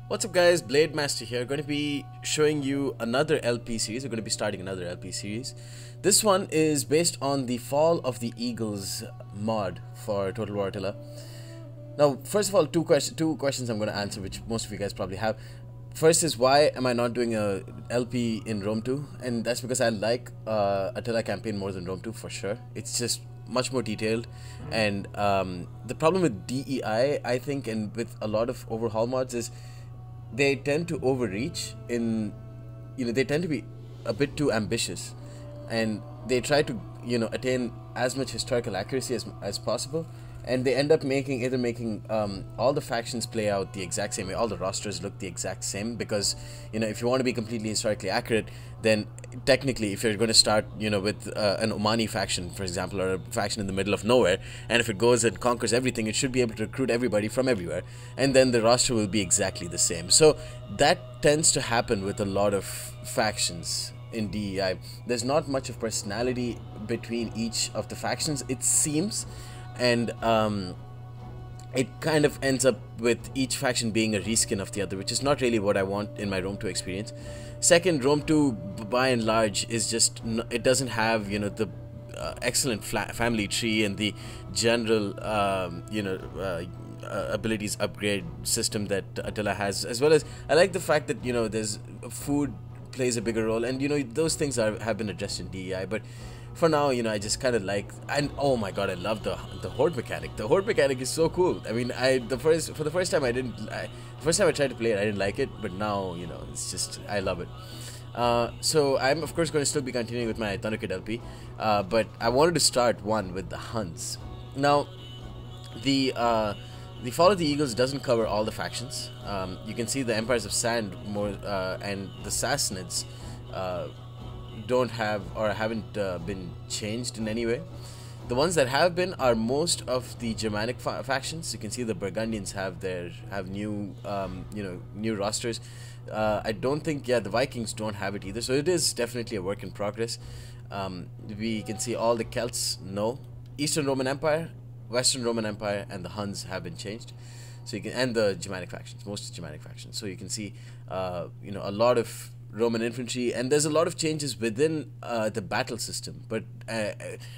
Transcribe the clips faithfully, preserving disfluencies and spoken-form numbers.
What's up guys, Blade Master here, going to be showing you another L P series. We're going to be starting another L P series. This one is based on the Fall of the Eagles mod for Total War Attila. Now, first of all, two, question, two questions I'm going to answer, which most of you guys probably have. First is, why am I not doing a L P in Rome two? And that's because I like uh, Attila campaign more than Rome two for sure. It's just much more detailed, and um, the problem with D E I, I think, and with a lot of overhaul mods is they tend to overreach in, you know, they tend to be a bit too ambitious, and they try to, you know, attain as much historical accuracy as, as possible, and they end up making either making um, all the factions play out the exact same way, all the rosters look the exact same, because, you know, if you want to be completely historically accurate, then technically if you're going to start, you know, with uh, an Omani faction, for example, or a faction in the middle of nowhere, and if it goes and conquers everything, it should be able to recruit everybody from everywhere, and then the roster will be exactly the same. So that tends to happen with a lot of factions in D E I. There's not much of personality between each of the factions, it seems, and um, it kind of ends up with each faction being a reskin of the other, which is not really what I want in my Rome two experience. Second, Rome two, by and large, is just, it doesn't have, you know, the uh, excellent family tree and the general, um, you know, uh, uh, abilities upgrade system that Attila has, as well as I like the fact that, you know, there's food plays a bigger role, and, you know, those things are have been addressed in D E I, but for now, you know, I just kind of like, and oh my god, I love the the horde mechanic. The horde mechanic is so cool. I mean, I the first for the first time I didn't, I, the first time I tried to play it, I didn't like it, but now, you know, it's just, I love it. Uh, so I'm of course going to still be continuing with my Thunderkid L P, uh, but I wanted to start one with the Huns. Now, the uh, the Fall of the Eagles doesn't cover all the factions. Um, you can see the Empires of Sand more uh, and the Sassanids Uh, don't have or haven't uh, been changed in any way. The ones that have been are most of the Germanic fa factions. You can see the Burgundians have their have new um, you know new rosters. Uh, I don't think yeah the Vikings don't have it either. So it is definitely a work in progress. Um, we can see all the Celts, no. Eastern Roman Empire, Western Roman Empire, and the Huns have been changed. So you can, and the Germanic factions, most Germanic factions. So you can see uh, you know a lot of Roman infantry, and there's a lot of changes within uh, the battle system, but uh,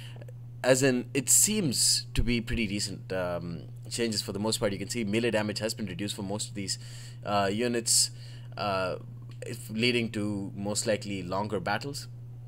as in, it seems to be pretty decent um, changes for the most part. You can see melee damage has been reduced for most of these uh, units, uh, if leading to most likely longer battles,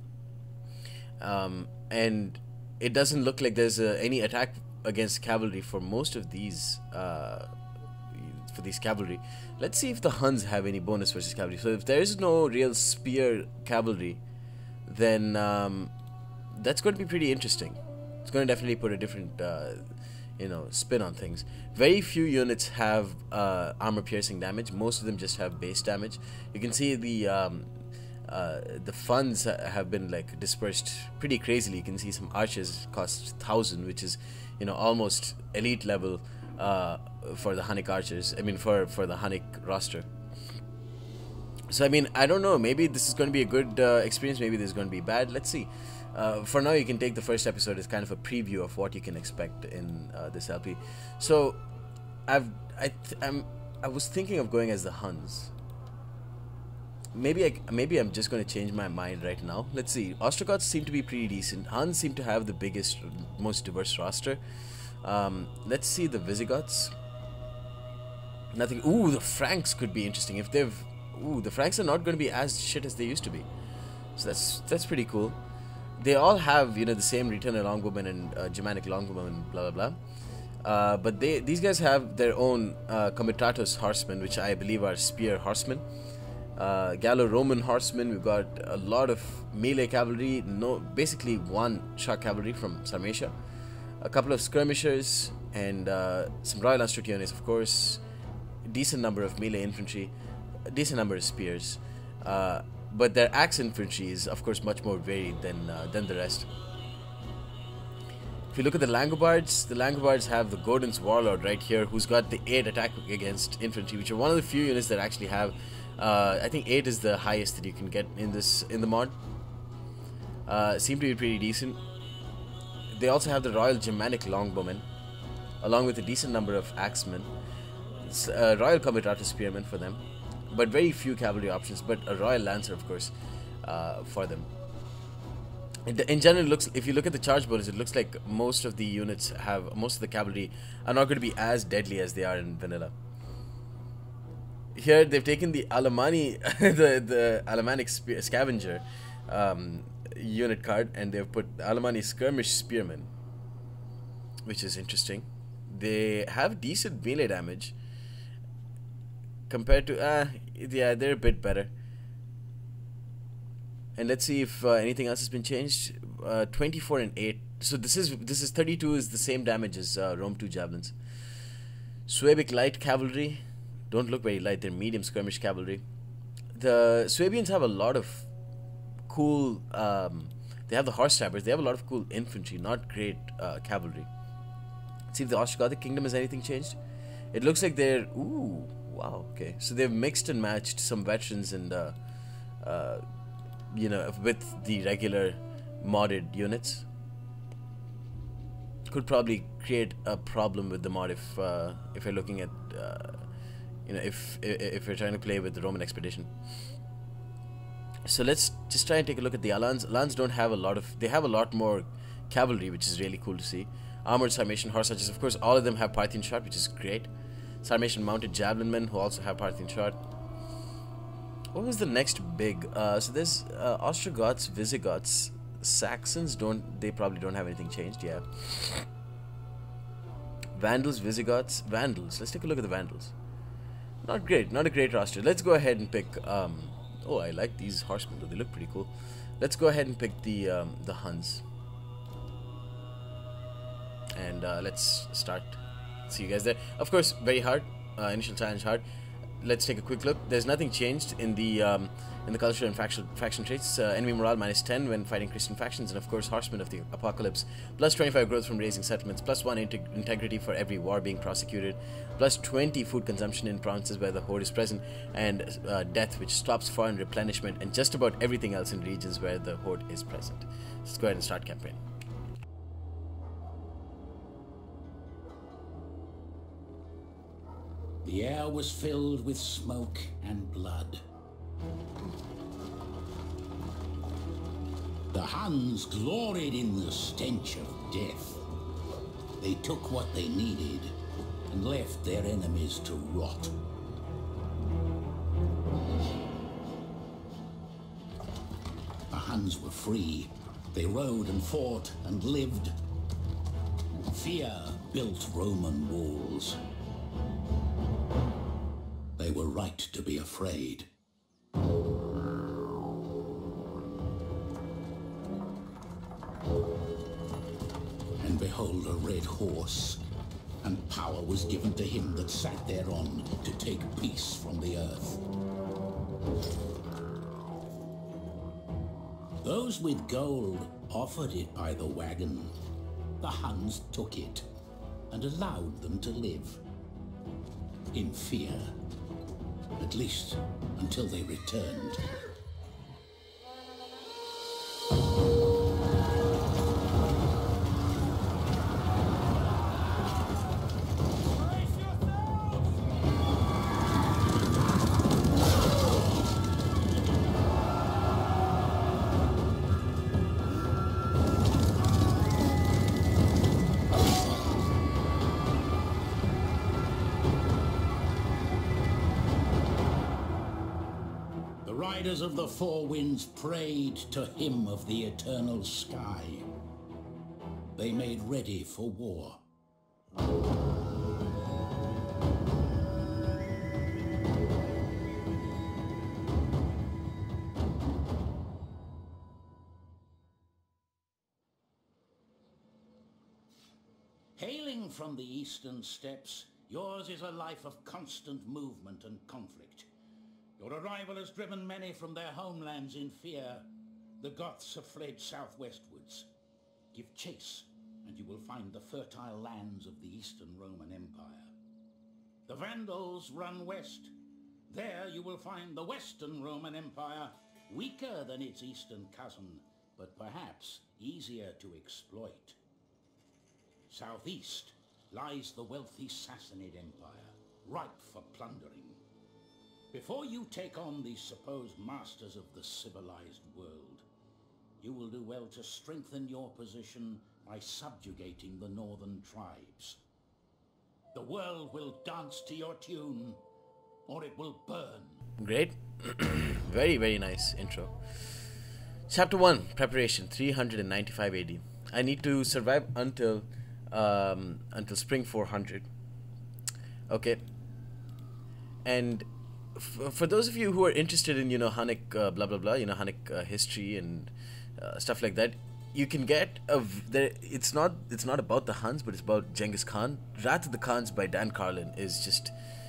um, and it doesn't look like there's uh, any attack against cavalry for most of these uh, for these cavalry. Let's see if the Huns have any bonus versus cavalry. So if there is no real spear cavalry, then um, that's going to be pretty interesting. It's going to definitely put a different uh, you know spin on things. Very few units have uh, armor piercing damage. Most of them just have base damage. You can see the um, uh, the funds have been like dispersed pretty crazily. You can see some archers cost thousand, which is, you know, almost elite level uh, for the Hunnic archers. I mean, for for the Hunnic roster. So I mean, I don't know. Maybe this is going to be a good uh, experience. Maybe this is going to be bad. Let's see. Uh, for now, you can take the first episode as kind of a preview of what you can expect in uh, this L P. So, I've I th I'm I was thinking of going as the Huns. Maybe I maybe I'm just going to change my mind right now. Let's see. Ostrogoths seem to be pretty decent. Huns seem to have the biggest, most diverse roster. Um, let's see the Visigoths. Nothing. Ooh, the Franks could be interesting if they've. Ooh, the Franks are not going to be as shit as they used to be. So that's that's pretty cool. They all have, you know, the same Retainer Longbowmen and uh, Germanic Longbowmen, blah blah blah. Uh, but they these guys have their own uh, Comitatus horsemen, which I believe are spear horsemen. Uh, Gallo-Roman horsemen. We've got a lot of melee cavalry. No, basically one shock cavalry from Sarmatia. A couple of skirmishers and uh, some Royal Unstrutianes, of course. A decent number of melee infantry. A decent number of spears. Uh, but their axe infantry is, of course, much more varied than uh, than the rest. If you look at the Langobards, the Langobards have the Gordon's Warlord right here, who's got the eight attack against infantry, which are one of the few units that actually have. Uh, I think eight is the highest that you can get in this in the mod. Uh, seem to be pretty decent. They also have the Royal Germanic Longbowmen, along with a decent number of axemen. s- uh, Royal Commutator Spearmen for them, but very few cavalry options. But a Royal Lancer, of course, uh, for them. In, in general, it looks if you look at the charge bonus, it looks like most of the units have most of the cavalry are not going to be as deadly as they are in vanilla. Here they've taken the Alemanni, the the Alemannic spe scavenger um, unit card, and they've put Alemanni skirmish spearmen, which is interesting. They have decent melee damage compared to ah uh, yeah, they're a bit better. And let's see if uh, anything else has been changed. Uh, twenty-four and eight. So this is this is thirty-two is the same damage as uh, Rome two javelins. Suebic light cavalry don't look very light. They're medium skirmish cavalry. The Swabians have a lot of cool. Um, they have the horse stabbers. They have a lot of cool infantry. Not great uh, cavalry. Let's see if the Ostrogothic kingdom has anything changed. It looks like they're ooh wow okay. So they've mixed and matched some veterans and. Uh, uh, you know, with the regular modded units. Could probably create a problem with the mod if uh, if you're looking at uh, you know if if you're trying to play with the Roman expedition. So let's just try and take a look at the Alans. Alans don't have a lot of they have a lot more cavalry, which is really cool to see. Armored Sarmatian horse archers, of course, all of them have Parthian shot, which is great. Sarmatian mounted javelin men who also have Parthian shot. What was the next big? Uh, so there's uh, Ostrogoths, Visigoths, Saxons. Don't they probably don't have anything changed? Yeah. Vandals, Visigoths, Vandals. Let's take a look at the Vandals. Not great, not a great roster. Let's go ahead and pick. Um, oh, I like these horsemen. Though. They look pretty cool. Let's go ahead and pick the um, the Huns. And uh, let's start. See you guys there. Of course, very hard. Uh, initial challenge hard. Let's take a quick look. There's nothing changed in the um, in the cultural and faction faction traits. Uh, enemy morale minus ten when fighting Christian factions, and of course Horsemen of the Apocalypse. Plus twenty-five growth from raising settlements. Plus one integ integrity for every war being prosecuted. Plus twenty food consumption in provinces where the horde is present, and uh, death, which stops foreign replenishment, and just about everything else in regions where the horde is present. Let's go ahead and start campaign. The air was filled with smoke and blood. The Huns gloried in the stench of death. They took what they needed and left their enemies to rot. The Huns were free. They rode and fought and lived. Fear built Roman walls. They were right to be afraid. And behold, a red horse, and power was given to him that sat thereon to take peace from the earth. Those with gold offered it by the wagon. The Huns took it and allowed them to live in fear. At least, until they returned. Riders of the Four Winds prayed to him of the eternal sky. They made ready for war. Hailing from the eastern steppes, yours is a life of constant movement and conflict. Your arrival has driven many from their homelands in fear. The Goths have fled southwestwards. Give chase, and you will find the fertile lands of the Eastern Roman Empire. The Vandals run west. There you will find the Western Roman Empire, weaker than its eastern cousin, but perhaps easier to exploit. Southeast lies the wealthy Sassanid Empire. ripe for plundering. Before you take on the supposed masters of the civilized world, you will do well to strengthen your position by subjugating the northern tribes. The world will dance to your tune, or it will burn. Great. Very, very nice intro. Chapter one, Preparation, three hundred ninety-five A D. I need to survive until um, until spring four hundred. Okay. And f- for those of you who are interested in, you know, Hunnic, uh, blah, blah, blah, you know, Hunnic uh, history and uh, stuff like that, you can get a v- there. It's not it's not about the Huns, but it's about Genghis Khan. Wrath of the Khans by Dan Carlin is just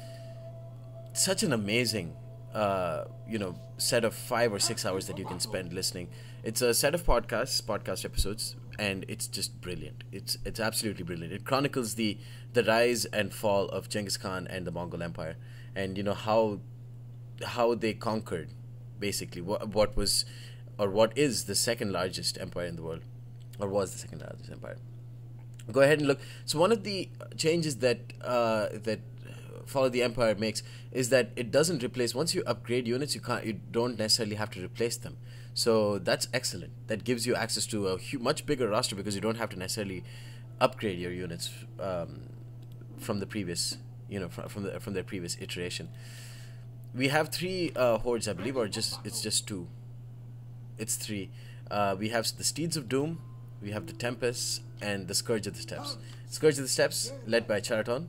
such an amazing, uh, you know, set of five or six hours that you can spend listening. It's a set of podcasts, podcast episodes, and it's just brilliant. It's it's absolutely brilliant. It chronicles the the rise and fall of Genghis Khan and the Mongol Empire, and you know how how they conquered, basically what what was or what is the second largest empire in the world, or was the second largest empire. Go ahead and look. So one of the changes that uh, that Fall of the Empire makes is that it doesn't replace. Once you upgrade units, you can't you don't necessarily have to replace them. So that's excellent. That gives you access to a hu- much bigger roster because you don't have to necessarily upgrade your units um, from the previous, you know, from, from the from their previous iteration. We have three uh, hordes, I believe, or just it's just two. It's three. Uh, we have the Steeds of Doom, we have the Tempests, and the Scourge of the Steppes. Scourge of the Steppes, led by Charaton.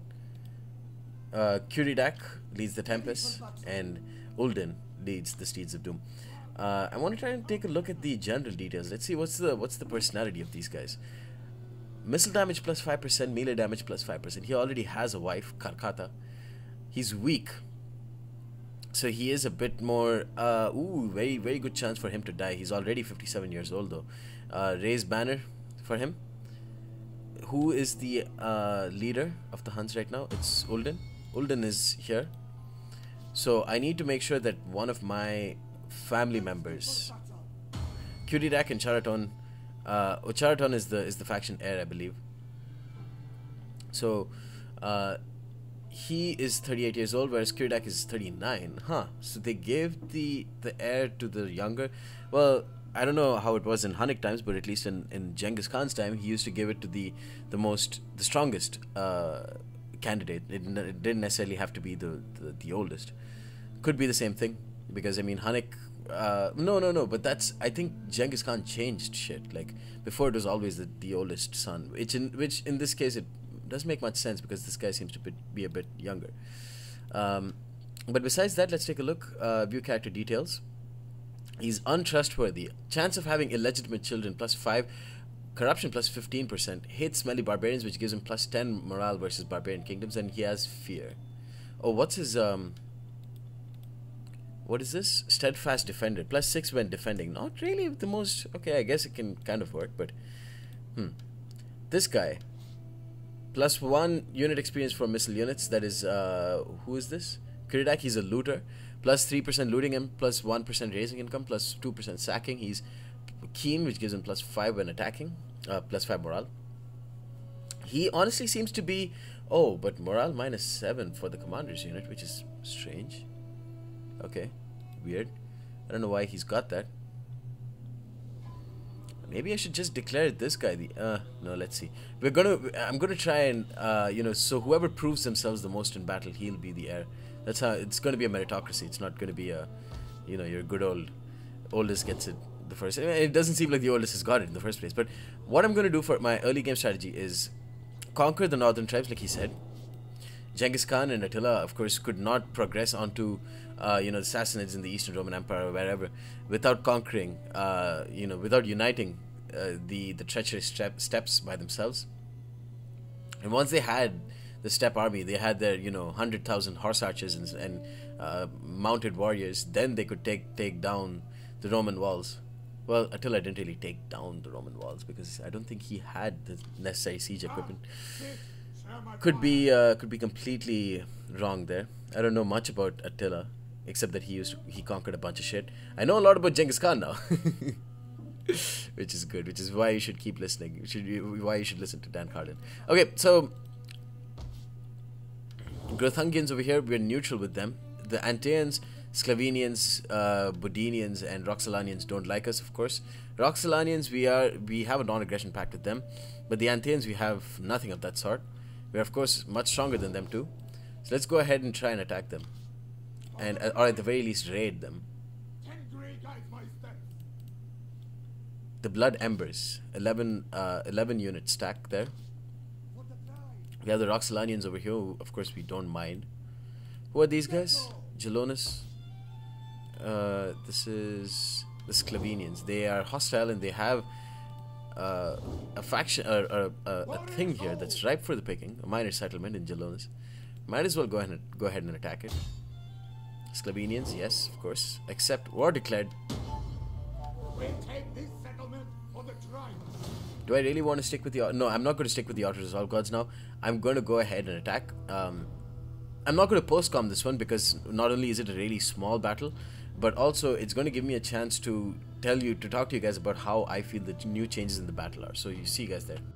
Uh, Kuridak leads the Tempest, and Ulden leads the Steeds of Doom. Uh, I want to try and take a look at the general details. Let's see what's the what's the personality of these guys. Missile damage plus five percent, melee damage plus five percent. He already has a wife, Karkata. He's weak, so he is a bit more. Uh, ooh, very very good chance for him to die. He's already fifty-seven years old though. Uh, raise banner for him. Who is the uh, leader of the Huns right now? It's Ulden. Ulden is here. So I need to make sure that one of my family members, Kuridak and Charaton, uh, oh, Charaton is the is the faction heir, I believe. So uh, he is thirty-eight years old, whereas Kuridak is thirty-nine. Huh. So they gave the the heir to the younger. Well, I don't know how it was in Hunnic times, but at least in, in Genghis Khan's time, he used to give it to the the most, the strongest uh, candidate. It, it didn't necessarily have to be the, the, the oldest. Could be the same thing, because I mean Hunnic, uh, no, no, no, but that's, I think Genghis Khan changed shit. Like, before it was always the, the oldest son, which in, which in this case it doesn't make much sense, because this guy seems to be, be a bit younger. Um, but besides that, let's take a look. Uh, view character details. He's untrustworthy. Chance of having illegitimate children plus five. Corruption plus fifteen percent. Hates smelly barbarians, which gives him plus ten morale versus barbarian kingdoms. And he has fear. Oh, what's his... um? What is this? Steadfast defender. Plus six when defending. Not really the most... Okay, I guess it can kind of work, but... Hmm. This guy. Plus one unit experience for missile units. That is... Uh, who is this? Kuridak, he's a looter. Plus three percent looting him, plus one percent raising income, plus two percent sacking. He's keen, which gives him plus five when attacking, uh, plus five morale. He honestly seems to be... Oh, but morale minus seven for the commander's unit, which is strange. Okay, weird. I don't know why he's got that. Maybe I should just declare this guy the... Uh, no, let's see. We're gonna... I'm gonna try and, uh, you know, so whoever proves themselves the most in battle, he'll be the heir. That's how it's going to be a meritocracy. It's not going to be a, you know, your good old oldest gets it the first. It doesn't seem like the oldest has got it in the first place. But what I'm going to do for my early game strategy is conquer the northern tribes, like he said. Genghis Khan and Attila, of course, could not progress onto, uh, you know, the Sassanids in the Eastern Roman Empire or wherever without conquering, uh, you know, without uniting uh, the the treacherous step, steppes by themselves. And once they had the steppe army, they had their, you know, one hundred thousand horse archers and, and uh, mounted warriors, then they could take take down the Roman walls. Well, Attila didn't really take down the Roman walls because I don't think he had the necessary siege equipment. Could be uh, could be completely wrong there. I don't know much about Attila, except that he used to, he conquered a bunch of shit. I know a lot about Genghis Khan now, which is good. Which is why you should keep listening. Should why you should listen to Dan Carlin. Okay, so Grothungians over here, we're neutral with them. The Antaeans, Sclavenians, uh, Bodinians, and Roxolanians don't like us, of course. Roxolanians, we are we have a non-aggression pact with them, but the Antaeans, we have nothing of that sort. We're of course much stronger than them too. So let's go ahead and try and attack them, and uh, or at the very least raid them. The Blood Embers, eleven, uh, eleven unit stack there. We have the Roxolanians over here, who, of course we don't mind. Who are these guys? Gelonus. Uh, this is the Sclavenians. They are hostile and they have uh, a faction, or uh, uh, uh, a thing here that's ripe for the picking. A minor settlement in Gelonus. Might as well go ahead and go ahead and attack it. Sclavenians, yes, of course. Except war declared. We take this settlement for the tribe. Do I really want to stick with the... No, I'm not going to stick with the Auto Resolve Gods now. I'm going to go ahead and attack. Um, I'm not going to post-com this one because not only is it a really small battle, but also it's going to give me a chance to tell you, to talk to you guys about how I feel the new changes in the battle are. So you see you guys there.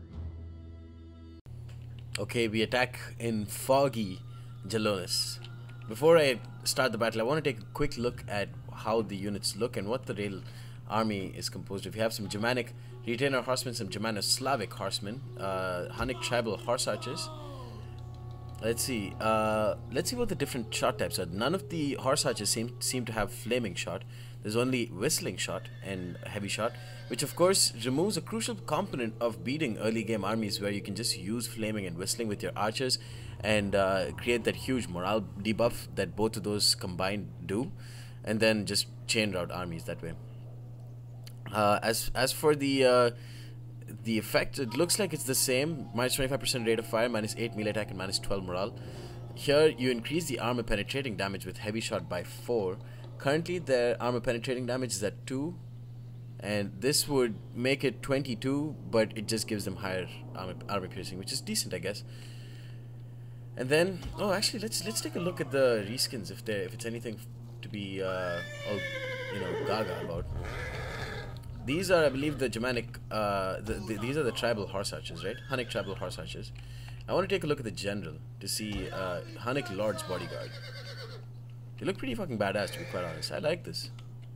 Okay, we attack in foggy Gelonus. Before I start the battle, I want to take a quick look at how the units look and what the real army is composed of. We have some Germanic Retainer Horsemen, some Germano-Slavic Horsemen, uh, Hunnic Tribal Horse Archers. Let's see. Uh, let's see what the different shot types are. None of the Horse Archers seem, seem to have Flaming Shot. There's only Whistling Shot and Heavy Shot, which of course removes a crucial component of beating early game armies, where you can just use Flaming and Whistling with your archers and uh, create that huge morale debuff that both of those combined do, and then just chain route armies that way. Uh, as as for the uh, the effect, it looks like it's the same. Minus twenty-five percent rate of fire, minus eight melee attack, and minus twelve morale. Here you increase the armor penetrating damage with heavy shot by four. Currently their armor penetrating damage is at two, and this would make it twenty-two, but it just gives them higher armor, armor piercing, which is decent, I guess. And then, oh, actually, let's let's take a look at the reskins if they if it's anything to be uh, all you know gaga about. These are, I believe, the Germanic, uh, the, the, these are the tribal horse archers, right? Hunnic tribal horse archers. I want to take a look at the general to see uh, Hunnic Lord's bodyguard. They look pretty fucking badass, to be quite honest. I like this.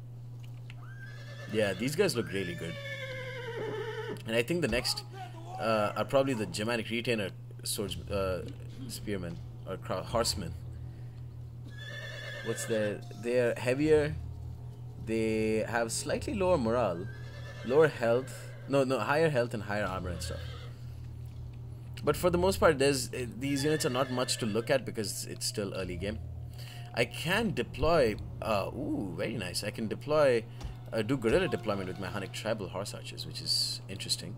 Yeah, these guys look really good. And I think the next uh, are probably the Germanic Retainer swords, uh, spearmen or horsemen. What's their? They're heavier. They have slightly lower morale, lower health, no, no, higher health and higher armor and stuff. But for the most part, there's uh, these units are not much to look at because it's still early game. I can deploy, uh, ooh, very nice. I can deploy, uh, do guerrilla deployment with my Hunnic Tribal Horse Archers, which is interesting.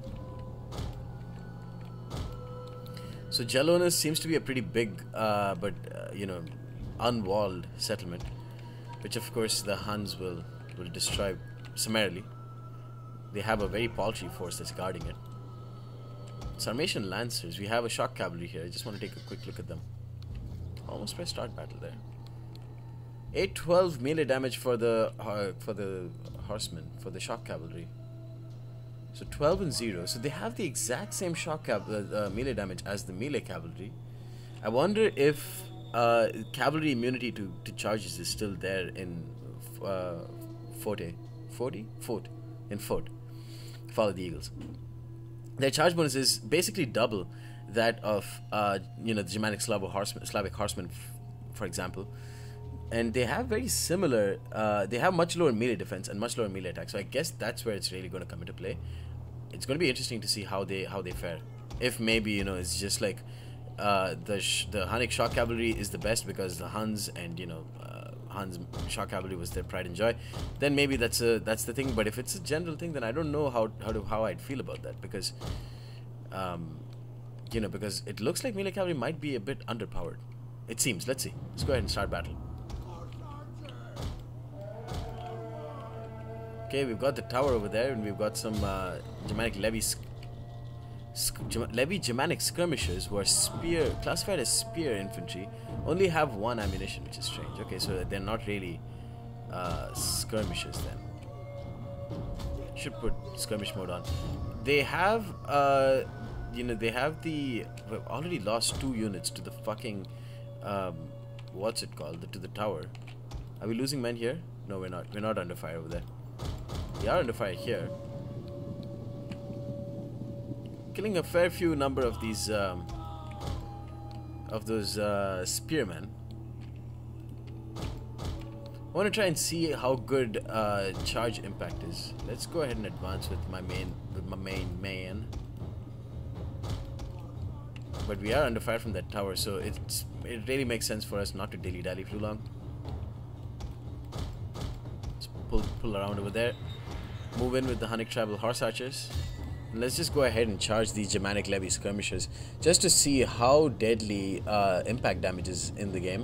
So Gelonus seems to be a pretty big, uh, but uh, you know, unwalled settlement, which of course the Huns will will destroy summarily. They have a very paltry force that's guarding it. Sarmatian Lancers, we have a shock cavalry here. I just want to take a quick look at them. Almost press start battle there. eight twelve melee damage for the uh, for the horsemen, for the shock cavalry. So twelve and zero. So they have the exact same shock cav uh, uh, melee damage as the melee cavalry. I wonder if uh, cavalry immunity to, to charges is still there in uh, Forte. Forty? Fort. In Fort. Follow the Eagles. Their charge bonus is basically double that of uh, you know the Germanic Slavo horsemen, Slavic horsemen, for example. And they have very similar, uh, they have much lower melee defense and much lower melee attack. So I guess that's where it's really going to come into play. It's going to be interesting to see how they how they fare. If maybe, you know, it's just like uh, the sh the Hunnic shock cavalry is the best because the Huns and, you know, uh, Huns shock cavalry was their pride and joy. Then maybe that's a that's the thing. But if it's a general thing, then I don't know how how to, how I'd feel about that, because um, you know, because it looks like melee cavalry might be a bit underpowered. It seems. Let's see. Let's go ahead and start battle. Okay, we've got the tower over there, and we've got some uh, Germanic levy, levy Germanic skirmishers who are spear classified as spear infantry. Only have one ammunition, which is strange. Okay, so they're not really uh, skirmishers then. Should put skirmish mode on. They have uh, you know, they have the... We've already lost two units to the fucking... Um, what's it called? The, to the tower. Are we losing men here? No, we're not. We're not under fire over there. We are under fire here. Killing a fair few number of these... Um, of those uh, spearmen. I want to try and see how good uh, charge impact is. Let's go ahead and advance with my main, with my main man. But we are under fire from that tower, so it's it really makes sense for us not to dilly dally too long. Let's pull pull around over there. Move in with the Hunnic tribal horse archers. And let's just go ahead and charge these Germanic levy skirmishers just to see how deadly uh, impact damage is in the game.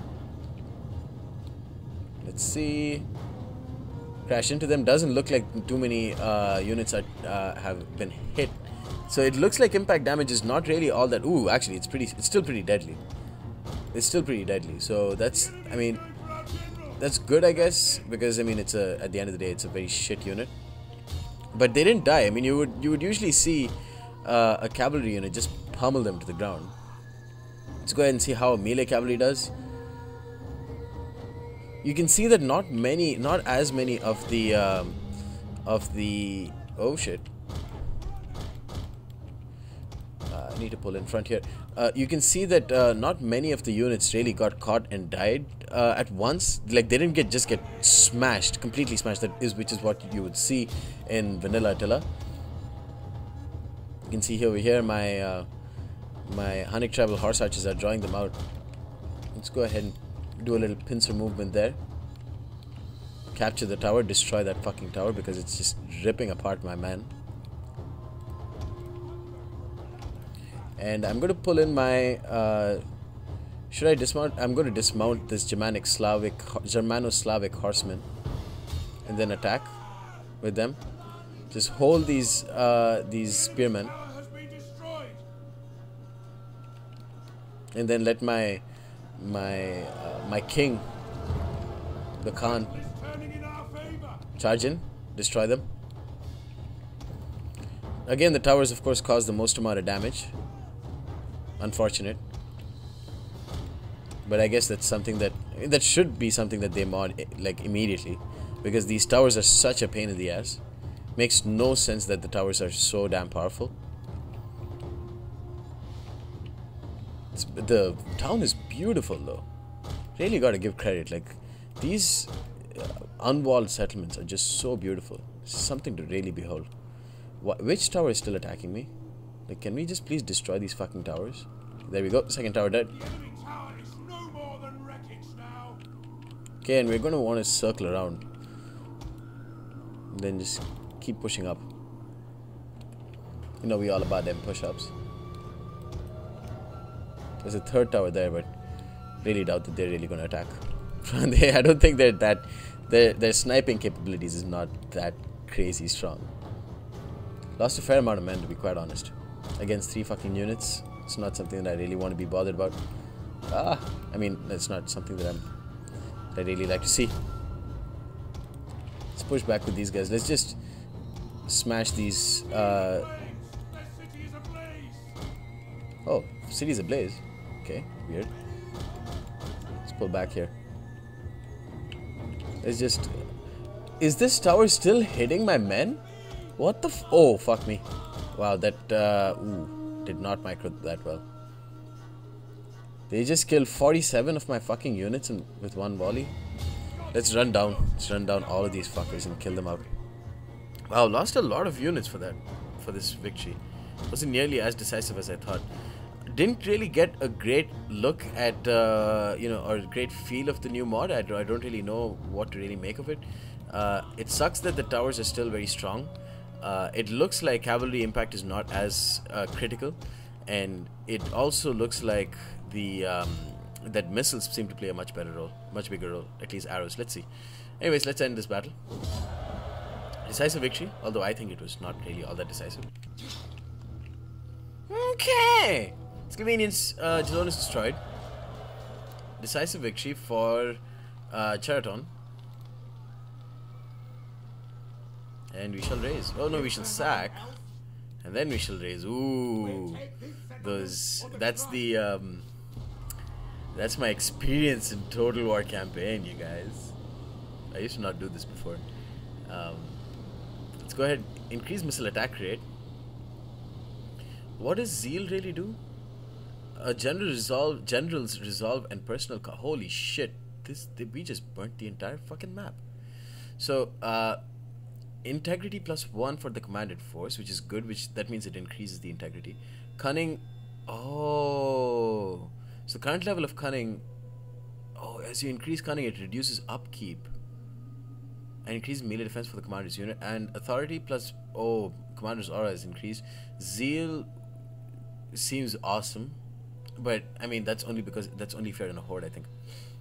Let's see. Crash into them. Doesn't look like too many uh, units are, uh, have been hit. So it looks like impact damage is not really all that. Ooh, actually, it's pretty. It's still pretty deadly. It's still pretty deadly. So that's. I mean, that's good, I guess, because I mean, it's a. At the end of the day, it's a very shit unit. But they didn't die. I mean, you would you would usually see uh, a cavalry unit just pummel them to the ground. Let's go ahead and see how a melee cavalry does. You can see that not many, not as many of the, um, of the, oh shit. Uh, I need to pull in front here. Uh, you can see that uh, not many of the units really got caught and died uh, at once. Like they didn't get just get smashed, completely smashed. That is, which is what you would see in Vanilla Attila. You can see over here my uh, my Hunnic tribal horse archers are drawing them out. Let's go ahead and do a little pincer movement there. Capture the tower, destroy that fucking tower because it's just ripping apart my man. And I'm going to pull in my... Uh, should I dismount? I'm going to dismount this Germanic Slavic, Germano-Slavic horseman. And then attack with them. Just hold these, uh, these spearmen. And then let my... my uh, my king, the Khan, charge in, destroy them. Again, the towers of course cause the most amount of damage. Unfortunate, but I guess that's something that that should be something that they mod like immediately, because these towers are such a pain in the ass. Makes no sense that the towers are so damn powerful. It's, the town is beautiful though. Really gotta give credit. Like these uh, unwalled settlements are just so beautiful. It's something to really behold. Wh which tower is still attacking me? Like, can we just please destroy these fucking towers? There we go. Second tower dead. Okay, and we're gonna want to circle around. And then just keep pushing up. You know we all about them push-ups. There's a third tower there, but really doubt that they're really gonna attack. they, I don't think they're that. Their their sniping capabilities is not that crazy strong. Lost a fair amount of men, to be quite honest, against three fucking units. It's not something that I really want to be bothered about. Ah, I mean, it's not something that I'm. That I really like to see. Let's push back with these guys. Let's just smash these. Uh... Oh, city's ablaze. Okay, weird. Let's pull back here. Let's just... Is this tower still hitting my men? What the f... Oh, fuck me. Wow, that... Uh, ooh, did not micro that well. They just killed forty-seven of my fucking units in, with one volley. Let's run down. Let's run down all of these fuckers and kill them out. Wow, lost a lot of units for that. For this victory. Wasn't nearly as decisive as I thought. Didn't really get a great look at, uh, you know, or a great feel of the new mod. I, I don't really know what to really make of it. Uh, it sucks that the towers are still very strong. Uh, it looks like cavalry impact is not as uh, critical. And it also looks like the um, that missiles seem to play a much better role. Much bigger role. At least arrows. Let's see. Anyways, let's end this battle. Decisive victory. Although I think it was not really all that decisive. Okay. Sclavenians, uh, Gelone is destroyed. Decisive victory for uh, Charaton. And we shall raise. Oh no, we shall sack. And then we shall raise. Ooh, those. That's the um. That's my experience in Total War campaign, you guys. I used to not do this before. Um, let's go ahead. Increase missile attack rate. What does Zeal really do? Uh, general resolve, generals resolve, and personal. Co Holy shit! This they, we just burnt the entire fucking map. So, uh, integrity plus one for the commanded force, which is good. Which that means it increases the integrity. Cunning. Oh, so current level of cunning. Oh, as you increase cunning, it reduces upkeep. And increase melee defense for the commander's unit. And authority plus oh, commander's aura is increased. Zeal seems awesome. But I mean that's only because that's only if you're in a horde, I think.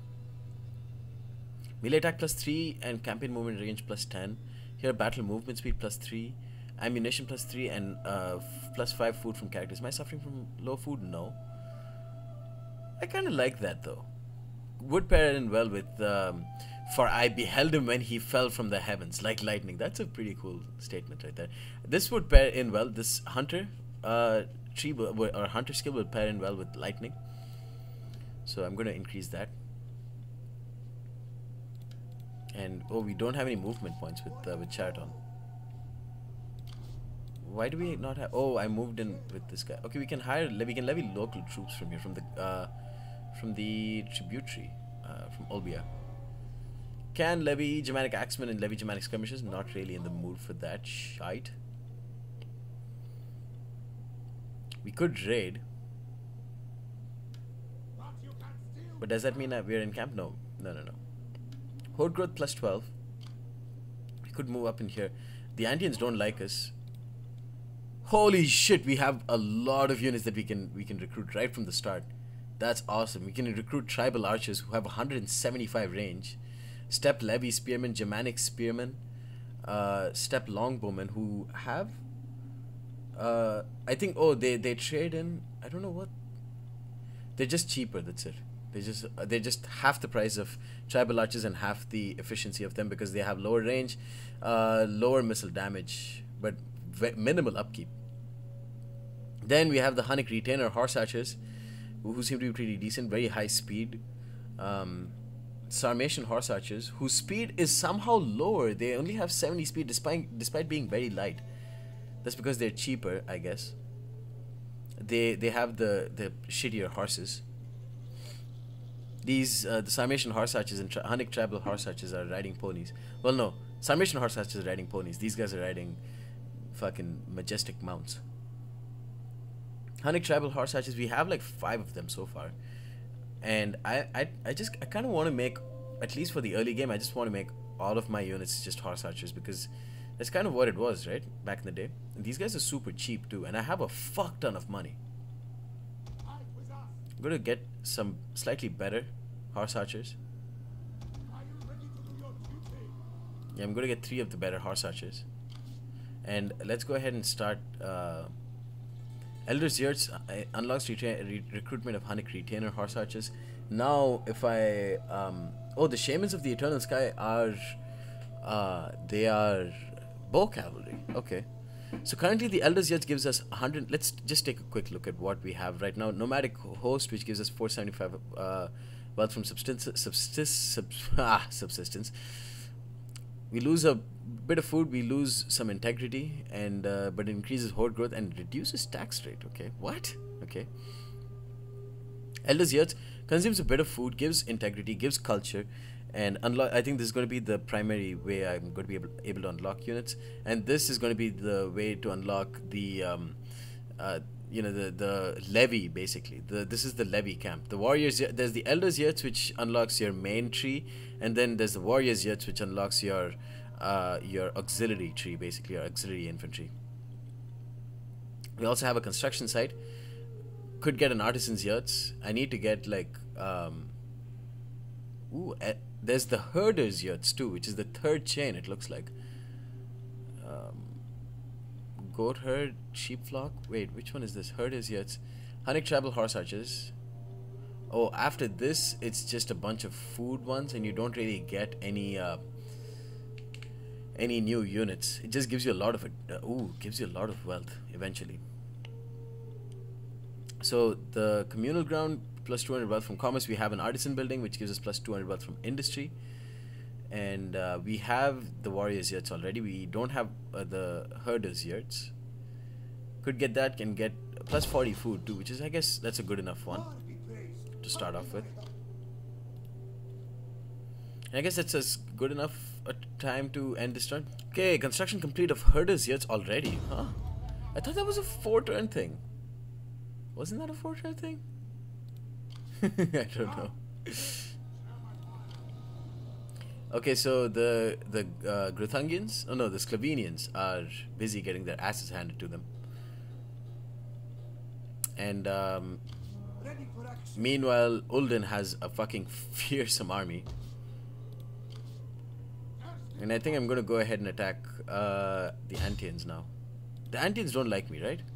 Melee attack plus three and campaign movement range plus ten. Here battle movement speed plus three, ammunition plus three, and uh, plus five food from characters. Am I suffering from low food? No. I kind of like that though. Would pair in well with um, for I beheld him when he fell from the heavens like lightning. That's a pretty cool statement right there. This would pair in well. This hunter. Uh, tree or hunter skill will pair in well with lightning, so I'm going to increase that. And oh, we don't have any movement points with uh, with Charaton. Why do we not have? Oh, I moved in with this guy. Okay, we can hire. We can levy local troops from here, from the uh, from the tributary uh, from Olbia. Can levy Germanic axemen and levy Germanic skirmishers. Not really in the mood for that shite. We could raid, but does that mean that we're in camp? No, no, no, no. Horde growth plus twelve. We could move up in here. The Andeans don't like us. Holy shit! We have a lot of units that we can we can recruit right from the start. That's awesome. We can recruit tribal archers who have one hundred seventy-five range, steppe levy spearmen, Germanic spearmen, uh, steppe longbowmen who have. Uh, I think oh they they trade in I don't know what. They're just cheaper. That's it. They just uh, they're just half the price of tribal archers and half the efficiency of them because they have lower range, uh, lower missile damage, but minimal upkeep. Then we have the Hunnic retainer horse archers, who, who seem to be pretty decent, very high speed. Um, Sarmatian horse archers, whose speed is somehow lower. They only have seventy speed despite despite being very light. That's because they're cheaper, I guess. They they have the the shittier horses. These uh, the Sarmatian horse archers and tri Hunnic tribal horse archers are riding ponies. Well, no, Sarmatian horse archers are riding ponies. These guys are riding fucking majestic mounts. Hunnic tribal horse archers, we have like five of them so far, and I I I just I kind of want to make, at least for the early game, I just want to make all of my units just horse archers because that's kind of what it was, right? Back in the day. And these guys are super cheap too, and I have a fuck ton of money. I'm gonna get some slightly better horse archers. Yeah, I'm gonna get three of the better horse archers. And let's go ahead and start. Uh, Elder's Yurts uh, unlocks re recruitment of Hunnic retainer horse archers. Now, if I um, oh, the Shamans of the Eternal Sky are uh, they are bow cavalry. Okay. So currently the Elder's Yurts gives us one hundred. Let's just take a quick look at what we have right now. Nomadic Host, which gives us four seventy-five uh, wealth from subsistence. Subsist, sub, ah, subsistence. We lose a bit of food. We lose some integrity, and uh, but it increases horde growth and reduces tax rate. Okay, what? Okay. Elder's Yurts consumes a bit of food, gives integrity, gives culture. And unlock. I think this is going to be the primary way I'm going to be able, able to unlock units, and this is going to be the way to unlock the, um, uh, you know, the the levy basically. The this is the levy camp. The warriors. There's the Elders Yurts, which unlocks your main tree, and then there's the warriors Yurts, which unlocks your, uh, your auxiliary tree, basically your auxiliary infantry. We also have a construction site. Could get an artisan's Yurts. I need to get like, um, ooh. Uh, There's the Herder's Yurts too, which is the third chain, it looks like. Um, goat herd, sheep flock. Wait, which one is this? Herder's Yurts. Hunnic tribal horse archers. Oh, after this, it's just a bunch of food ones, and you don't really get any uh, any new units. It just gives you a lot of it. Uh, ooh, gives you a lot of wealth eventually. So the communal ground plus two hundred wealth from commerce. We have an artisan building which gives us plus two hundred wealth from industry, and uh, we have the warriors yurts already. We don't have uh, the herders yurts. Could get that. Can get plus forty food too, which is, I guess, that's a good enough one to start off with. And I guess that's a good enough a time to end this turn. Okay, construction complete of herders yurts already, huh? I thought that was a four turn thing. Wasn't that a four turn thing? I don't know. Okay, so the the uh, Gruthungians, oh no, the Sclavenians are busy getting their asses handed to them. And um, meanwhile, Ulden has a fucking fearsome army. And I think I'm gonna go ahead and attack uh, the Antians now. The Antians don't like me, right?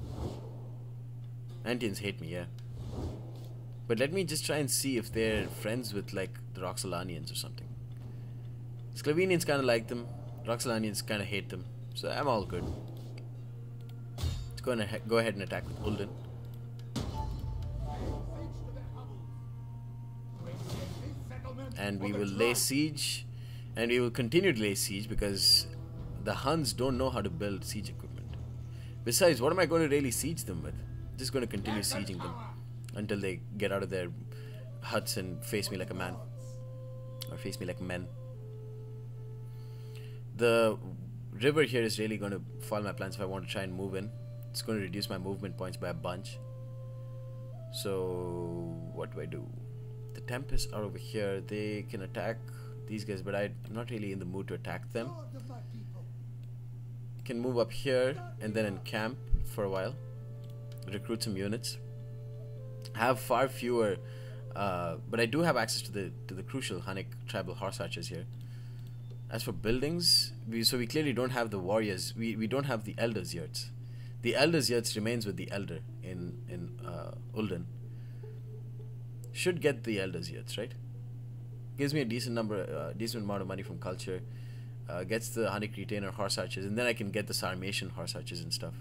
Antians hate me, yeah. But let me just try and see if they're friends with, like, the Roxolanians or something. Sclavenians kind of like them. Roxolanians kind of hate them. So I'm all good. Let's go, and go ahead and attack with Ulden. And we will lay siege. And we will continue to lay siege because the Huns don't know how to build siege equipment. Besides, what am I going to really siege them with? Just going to continue sieging them until they get out of their huts and face me like a man. Or face me like men. The river here is really going to foil my plans if I want to try and move in. It's going to reduce my movement points by a bunch. So, what do I do? The Tempests are over here. They can attack these guys, but I, I'm not really in the mood to attack them. Can move up here and then encamp for a while. Recruit some units. Have far fewer, uh, but I do have access to the to the crucial Hunnic tribal horse archers here. As for buildings, we, so we clearly don't have the warriors. We we don't have the elders yurts. The elders yurts remains with the elder in in uh, Ulden. Should get the elders yurts, right? Gives me a decent number, uh, decent amount of money from culture. Uh, gets the Hunnic retainer horse archers, and then I can get the Sarmatian horse archers and stuff.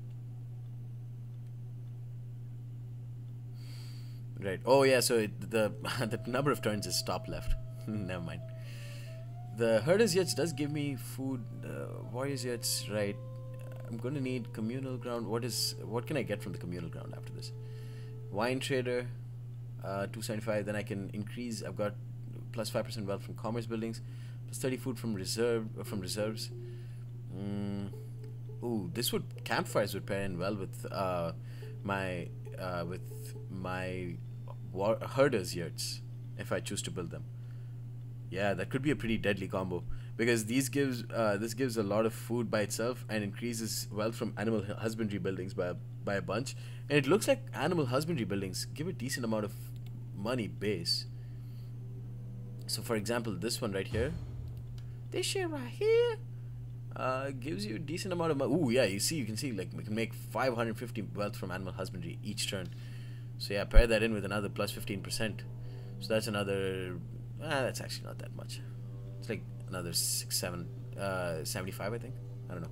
Right. Oh yeah. So it, the the number of turns is top left. Never mind. The herders yurts does give me food. Uh, warriors yurts, right? I'm gonna need communal ground. What is what can I get from the communal ground after this? Wine trader, uh, two seventy-five. Then I can increase. I've got plus five percent wealth from commerce buildings, plus thirty food from reserve uh, from reserves. Mm. Ooh, this would campfires would pair in well with uh, my uh, with my war herders yurts if I choose to build them. Yeah, that could be a pretty deadly combo because these gives uh, this gives a lot of food by itself and increases wealth from animal husbandry buildings by a, by a bunch. And it looks like animal husbandry buildings give a decent amount of money base. So for example, this one right here, this shit right here, uh, gives you a decent amount of money. Ooh, yeah, you see, you can see like we can make five hundred fifty wealth from animal husbandry each turn. So yeah, pair that in with another plus fifteen percent. So that's another. Ah, that's actually not that much. It's like another six, seven, uh, seventy-five, I think. I don't know.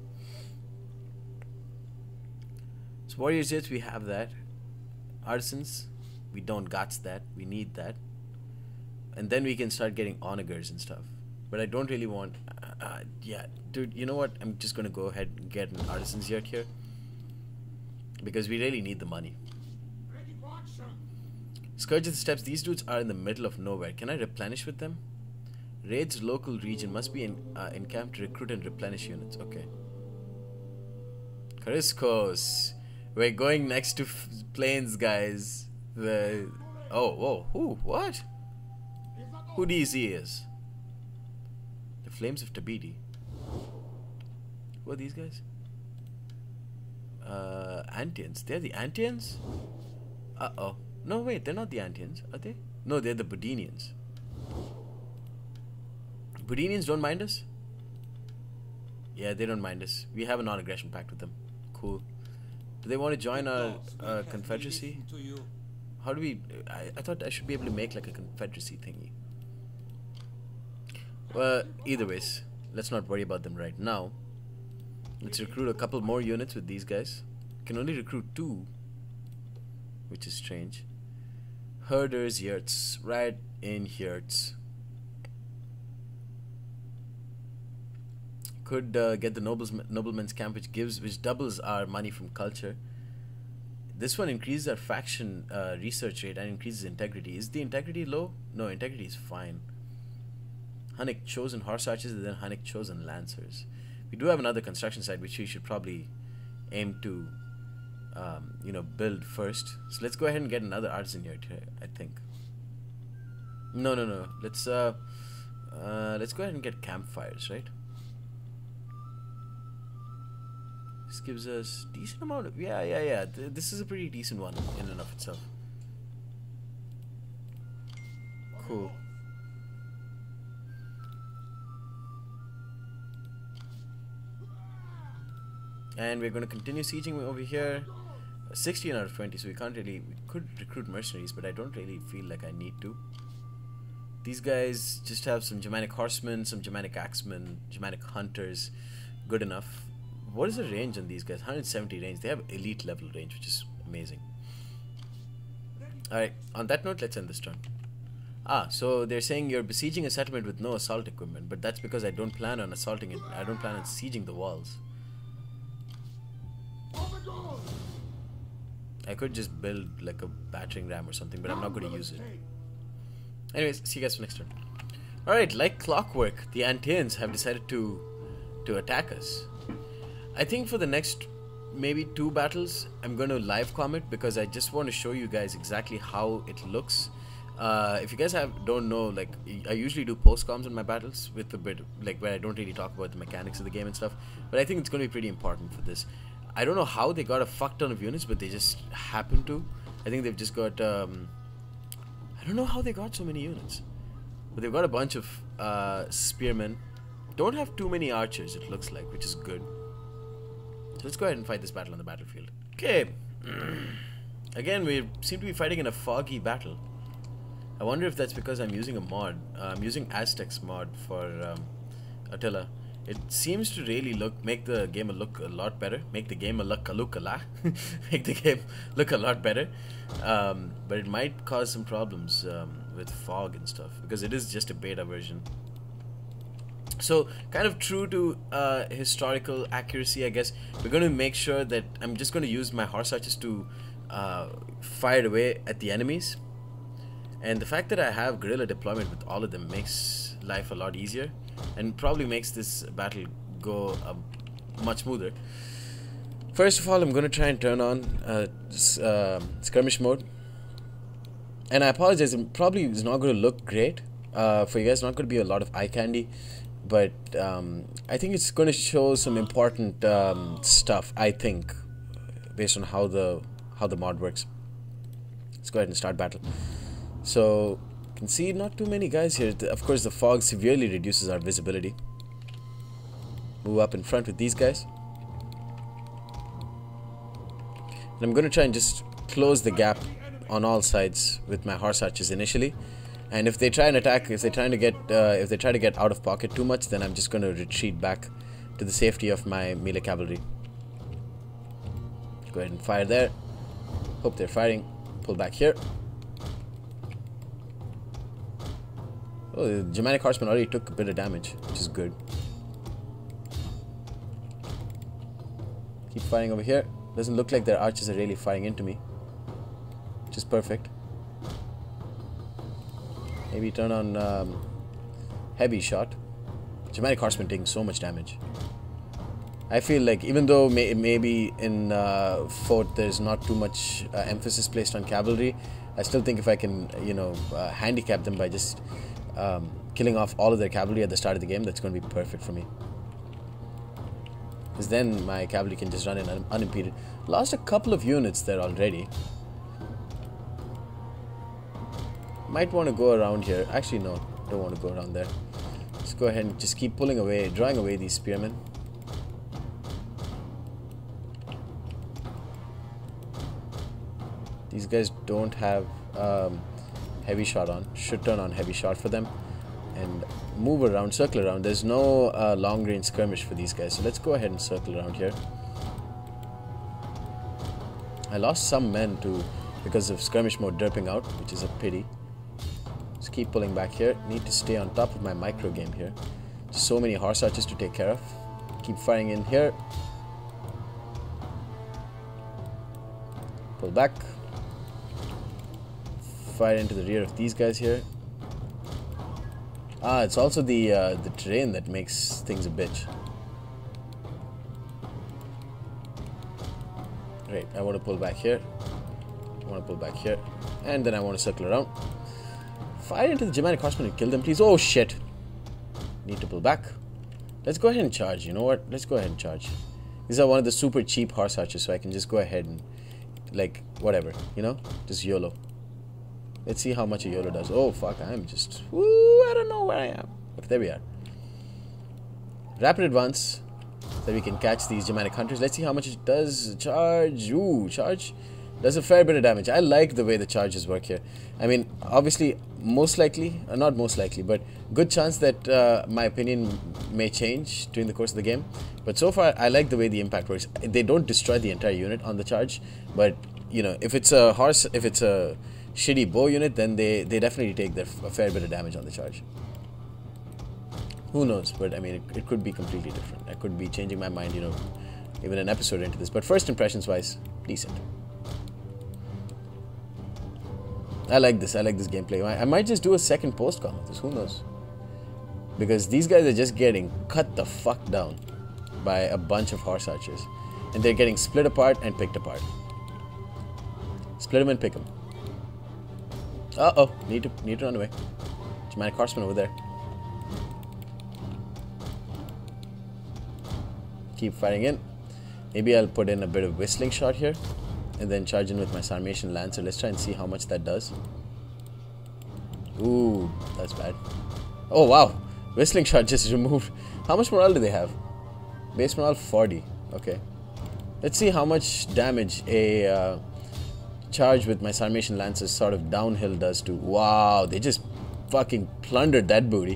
So warriors yurts, we have that. Artisans, we don't got that. We need that. And then we can start getting onagers and stuff. But I don't really want. Uh, uh, yeah, dude. You know what? I'm just gonna go ahead and get an artisans yurt here because we really need the money. Scourge of the Steppes, these dudes are in the middle of nowhere. Can I replenish with them? Raids local region must be in uh, encamped to recruit and replenish units. Okay. Kariskos. We're going next to f plains, guys. The oh whoa who what? Who these he is? The Flames of Tabidi. Who are these guys? Uh, Antians. They're the Antians? Uh oh. No, wait, they're not the Antians, are they? No, they're the Budinians. Budinians don't mind us? Yeah, they don't mind us. We have a non-aggression pact with them. Cool. Do they want to join our uh, confederacy? How do we... I, I thought I should be able to make like a confederacy thingy. Well, either ways. let's not worry about them right now. Let's recruit a couple more units with these guys. Can only recruit two, which is strange. Herders yurts, right in yurts. Could uh, get the nobles nobleman's camp, which gives which doubles our money from culture. This one increases our faction uh, research rate and increases integrity. Is the integrity low? No, integrity is fine. Hunnic chosen horse archers and then Hunnic chosen lancers. We do have another construction site which we should probably aim to, um, you know, build first. So let's go ahead and get another artisan here, I think. No, no, no. Let's uh, uh, let's go ahead and get campfires, right? This gives us decent amount of, yeah, yeah, yeah. Th this is a pretty decent one in and of itself. Cool. And we're going to continue sieging over here. sixteen out of twenty, so we can't really, we could recruit mercenaries, but I don't really feel like I need to. These guys just have some Germanic horsemen, some Germanic axemen, Germanic hunters. Good enough. What is the range on these guys? one hundred seventy range. They have elite level range, which is amazing. Alright, on that note, let's end this turn. Ah, so they're saying you're besieging a settlement with no assault equipment, but that's because I don't plan on assaulting it. I don't plan on sieging the walls. I could just build like a battering ram or something, but I'm not going to use it. Anyways, see you guys for next turn. Alright, like clockwork, the Antaeans have decided to to attack us. I think for the next maybe two battles, I'm going to live comment because I just want to show you guys exactly how it looks. Uh, if you guys have don't know, like I usually do post comms on my battles with a bit like where I don't really talk about the mechanics of the game and stuff, but I think it's going to be pretty important for this. I don't know how they got a fuck ton of units, but they just happen to. I think they've just got um, I don't know how they got so many units, but they've got a bunch of uh, spearmen. Don't have too many archers, it looks like, which is good. So let's go ahead and fight this battle on the battlefield. Okay. Again, we seem to be fighting in a foggy battle. I wonder if that's because I'm using a mod. Uh, I'm using Aztec's mod for um, Attila. It seems to really look make the game look a lot better. Make the game a look a look a la. Make the game look a lot better. Um, but it might cause some problems um, with fog and stuff because it is just a beta version. So, kind of true to uh, historical accuracy, I guess. We're going to make sure that I'm just going to use my horse archers to uh, fire away at the enemies. And the fact that I have guerrilla deployment with all of them makes life a lot easier. And probably makes this battle go uh, much smoother. First of all, I'm going to try and turn on uh, uh, skirmish mode. And I apologize, it probably is not going to look great. Uh, for you guys, not going to be a lot of eye candy. But um, I think it's going to show some important um, stuff, I think, based on how the how the mod works. Let's go ahead and start battle. So, you can see not too many guys here. The, of course, the fog severely reduces our visibility. Move up in front with these guys. And I'm going to try and just close the gap on all sides with my horse archers initially. And if they try and attack, if they're trying to get, uh, if they try to get out of pocket too much, then I'm just going to retreat back to the safety of my melee cavalry. Go ahead and fire there. Hope they're firing. Pull back here. Oh, the Germanic horseman already took a bit of damage, which is good. Keep firing over here. Doesn't look like their archers are really firing into me, which is perfect. Maybe turn on um, heavy shot. Germanic horseman taking so much damage. I feel like even though may maybe in uh, Fort there's not too much uh, emphasis placed on cavalry, I still think if I can, you know, uh, handicap them by just um, killing off all of their cavalry at the start of the game, that's going to be perfect for me. Because then my cavalry can just run in un unimpeded. Lost a couple of units there already. Might want to go around here. Actually, no. Don't want to go around there. Let's go ahead and just keep pulling away, drawing away these spearmen. These guys don't have um, heavy shot on. Should turn on heavy shot for them. And move around, circle around. There's no uh, long range skirmish for these guys, so let's go ahead and circle around here. I lost some men to because of skirmish mode derping out, which is a pity. Let's keep pulling back here. Need to stay on top of my micro game here. So many horse archers to take care of. Keep firing in here. Pull back. Fire into the rear of these guys here. Ah, it's also the uh, the terrain that makes things a bitch. Right, I want to pull back here. I want to pull back here. And then I want to circle around. Fire into the Germanic horsemen and kill them, please. Oh, shit. Need to pull back. Let's go ahead and charge. You know what? Let's go ahead and charge. These are one of the super cheap horse archers, so I can just go ahead and, like, whatever, you know? Just YOLO. Let's see how much a YOLO does. Oh, fuck. I'm just... Woo, I don't know where I am. Okay, there we are. Rapid advance. So we can catch these Germanic hunters. Let's see how much it does. Charge. Ooh, charge. Does a fair bit of damage. I like the way the charges work here. I mean, obviously, most likely, uh, not most likely, but good chance that uh, my opinion may change during the course of the game. But so far, I like the way the impact works. They don't destroy the entire unit on the charge, but, you know, if it's a horse, if it's a shitty bow unit, then they, they definitely take their, a fair bit of damage on the charge. Who knows, but I mean, it, it could be completely different. I could be changing my mind, you know, even an episode into this. But first impressions wise, decent. I like this. I like this gameplay. I, I might just do a second postcom of this. Who knows? Because these guys are just getting cut the fuck down by a bunch of horse archers. And they're getting split apart and picked apart. Split them and pick them. Uh-oh. Need to, need to run away. Germanic horseman over there. Keep firing in. Maybe I'll put in a bit of whistling shot here. And then charge in with my Sarmatian Lancer. Let's try and see how much that does. Ooh, that's bad. Oh, wow. Whistling shot just removed. How much morale do they have? Base morale forty. Okay. Let's see how much damage a uh, charge with my Sarmatian Lancer sort of downhill does to... Wow, they just fucking plundered that booty.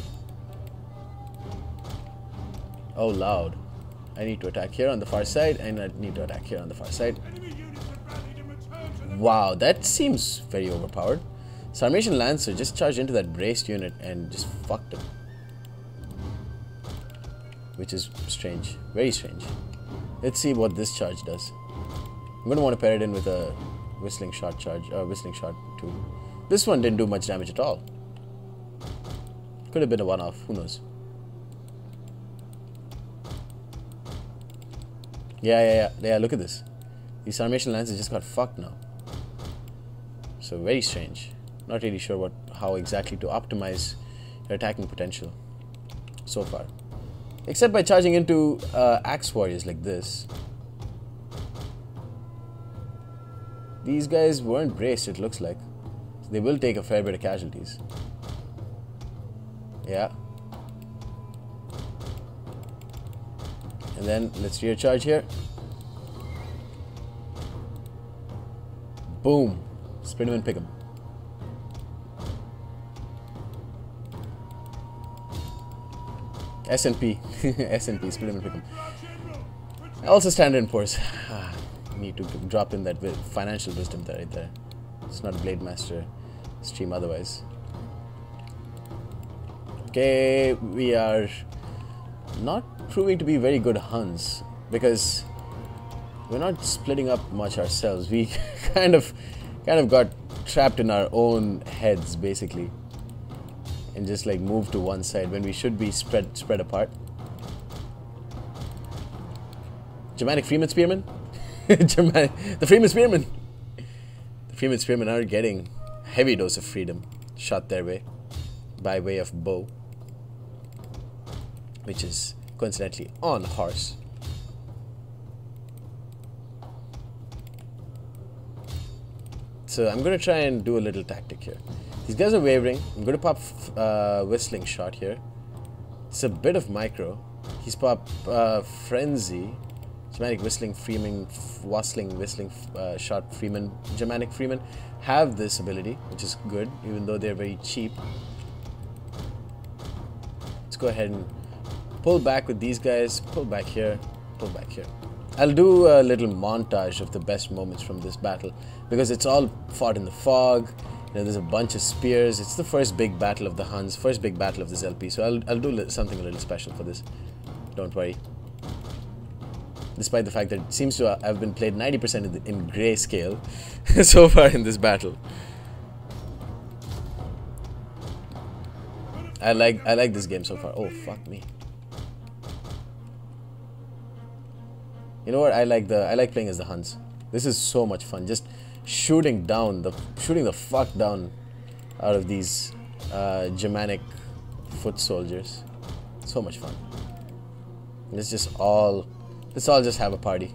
Oh, loud. I need to attack here on the far side, and I need to attack here on the far side. Wow, that seems very overpowered. Sarmatian Lancer just charged into that braced unit and just fucked him. Which is strange. Very strange. Let's see what this charge does. I'm going to want to pair it in with a whistling shot charge. Uh, whistling shot too. This one didn't do much damage at all. Could have been a one-off. Who knows? Yeah, yeah, yeah. Yeah, look at this. These Sarmatian Lancers just got fucked now. So very strange. Not really sure what, how exactly to optimize your attacking potential so far. Except by charging into uh, Axe Warriors like this. These guys weren't braced, it looks like. So they will take a fair bit of casualties. Yeah. And then let's rear charge here. Boom. Sprint him and pick him. S and P. S and P. Sprint him and pick him. Also standard and pours. Need to drop in that financial wisdom there, right there. It's not a Blade Master stream otherwise. Okay, we are not proving to be very good Huns because we're not splitting up much ourselves. We kind of kind of got trapped in our own heads basically and just like moved to one side when we should be spread spread apart. Germanic Freeman Spearmen? Germanic, the Freeman Spearmen! The Freeman Spearmen are getting a heavy dose of freedom shot their way by way of bow, which is coincidentally on horse. So I'm going to try and do a little tactic here. These guys are wavering. I'm going to pop uh, whistling shot here. It's a bit of micro. He's pop uh, frenzy. Germanic whistling Freeman, wassling whistling uh, shot Freeman. Germanic Freeman have this ability, which is good, even though they're very cheap. go ahead and pull back with these guys. Pull back here. Pull back here. I'll do a little montage of the best moments from this battle because it's all fought in the fog. You know, there's a bunch of spears. It's the first big battle of the Huns, first big battle of this L P. So I'll I'll do li something a little special for this. Don't worry. Despite the fact that it seems to have been played ninety percent in, in grayscale so far in this battle. I like I like this game so far. Oh fuck me. You know what? I like the I like playing as the Huns. This is so much fun. Just shooting down the shooting the fuck down out of these uh, Germanic foot soldiers. So much fun. Let's just all let's all just have a party.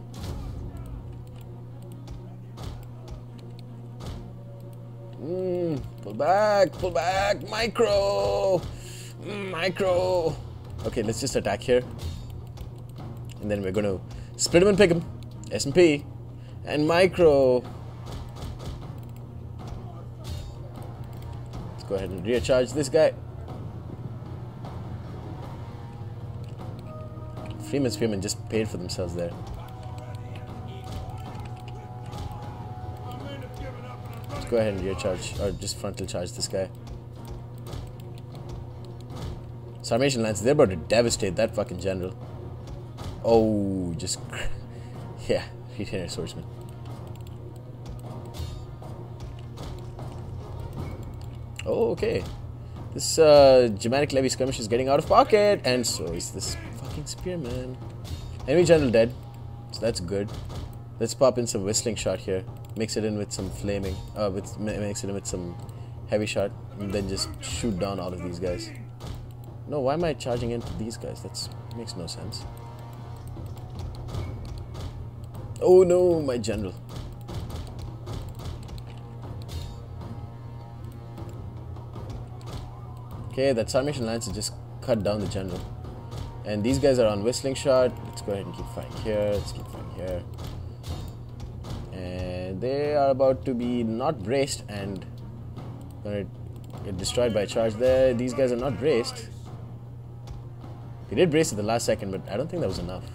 Mm, pull back, pull back, micro, mm, micro. Okay, let's just attack here, and then we're gonna split him and pick him. S and P and micro. Let's go ahead and recharge this guy. Freeman Spearmen just paid for themselves there. Let's go ahead and recharge, or just frontal charge this guy. Sarmatian Lance, they're about to devastate that fucking general. Oh, just... yeah, retainer swordsman. Oh, okay. This uh, Germanic levy skirmish is getting out of pocket, and so is this fucking spearman. Enemy general dead, so that's good. Let's pop in some whistling shot here. Mix it in with some flaming, uh, with mix it in with some heavy shot, and then just shoot down all of these guys. No, why am I charging into these guys? That makes no sense. Oh no, my general. Okay, that Sarmatian Lance has just cut down the general. And these guys are on whistling shot. Let's go ahead and keep fighting here. Let's keep fighting here. And they are about to be not braced and gonna get destroyed by a charge there. These guys are not braced. They did brace at the last second, but I don't think that was enough.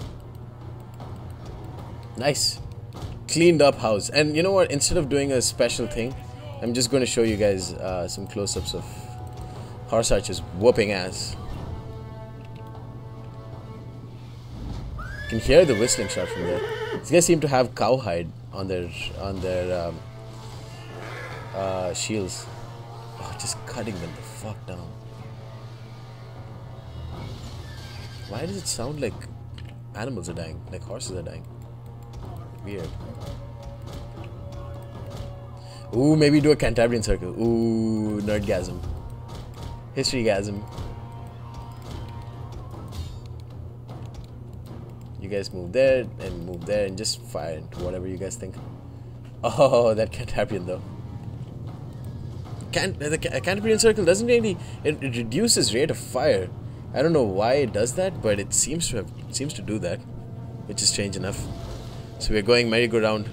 Nice. Cleaned up house. And you know what? Instead of doing a special thing, I'm just going to show you guys uh, some close-ups of horse archers whooping ass. You can hear the whistling shot from there. These guys seem to have cowhide on their on their um, uh, shields. Oh, just cutting them the fuck down. Why does it sound like animals are dying, like horses are dying? Weird. Ooh, maybe do a Cantabrian circle. Ooh, nerdgasm. Historygasm. You guys move there and move there and just fire into whatever you guys think. Oh, that Cantabrian though. Can the Cantabrian circle doesn't really it, it reduces rate of fire. I don't know why it does that, but it seems to have it seems to do that, which is strange enough. So we're going merry-go-round.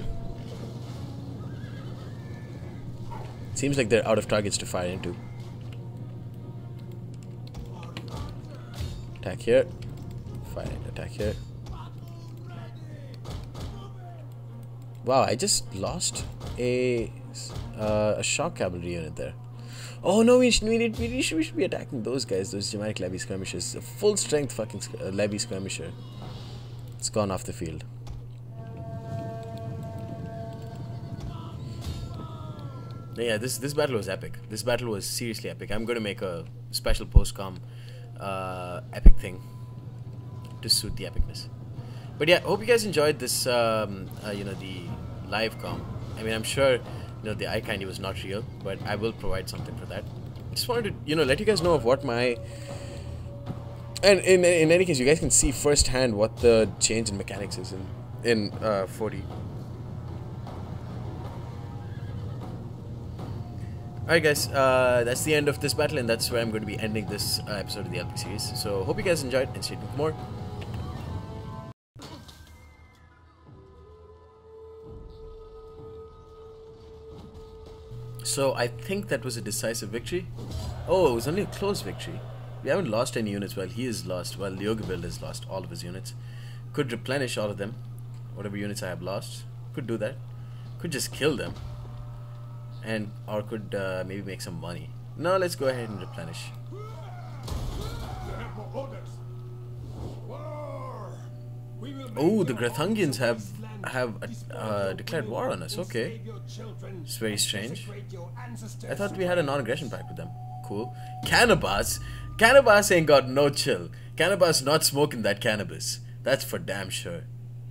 Seems like they're out of targets to fire into. Attack here. Fire. Attack here. Wow, I just lost a uh, a shock cavalry unit there. Oh no, we should, we, need, we, should, we should be attacking those guys, those Germanic levy skirmishers. A full strength fucking uh, levy skirmisher. It's gone off the field. Yeah, this this battle was epic. This battle was seriously epic. I'm going to make a special post-com uh, epic thing to suit the epicness. But yeah, hope you guys enjoyed this, um, uh, you know, the live com. I mean, I'm sure, you know, the eye candy was not real, but I will provide something for that. I just wanted to, you know, let you guys know of what my... And in, in any case, you guys can see firsthand what the change in mechanics is in, in uh, forty. Alright guys, uh, that's the end of this battle, and that's where I'm going to be ending this uh, episode of the L P series. So hope you guys enjoyed, and stay tuned for more. So I think that was a decisive victory. Oh, it was only a close victory. We haven't lost any units while he is lost. While Leogabild has lost all of his units. Could replenish all of them. Whatever units I have lost. Could do that. Could just kill them. And or could uh, maybe make some money. No, let's go ahead and replenish. Oh, the Grathungians have have uh, declared war on us. Okay, it's very strange. I thought we had a non-aggression pact with them. Cool. Cannabis, Cannabis ain't got no chill. Cannabis not smoking that cannabis. That's for damn sure.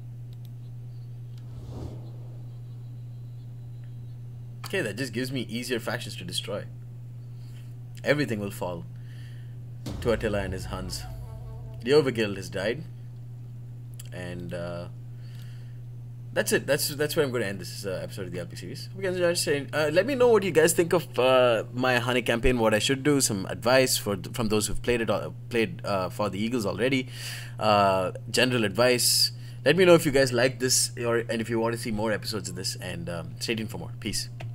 Okay, that just gives me easier factions to destroy. Everything will fall to Attila and his Huns. Leovigild has died. And uh, that's it. That's that's where I'm going to end this uh, episode of the L P series. You guys are saying, uh, let me know what you guys think of uh, my Honey campaign. What I should do. Some advice for from those who've played it, uh, played uh, for the Eagles already. Uh, general advice. Let me know if you guys like this, or and if you want to see more episodes of this. And um, stay tuned for more. Peace.